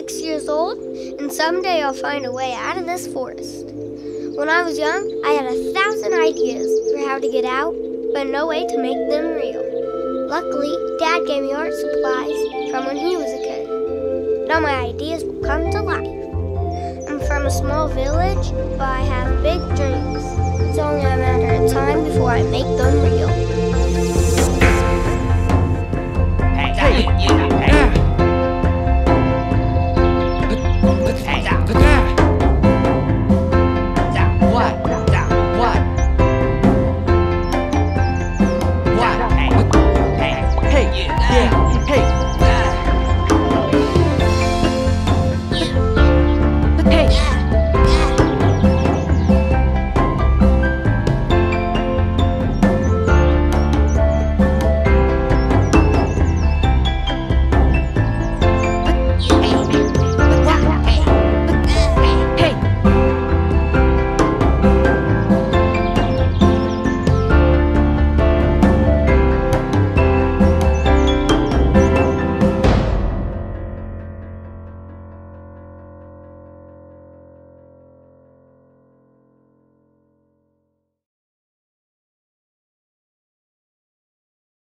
6 years old, and someday I'll find a way out of this forest. When I was young, I had 1,000 ideas for how to get out, but no way to make them real. Luckily, Dad gave me art supplies from when he was a kid. Now my ideas will come to life. I'm from a small village, but I have big dreams. It's only a matter of time before I make them real. Hey,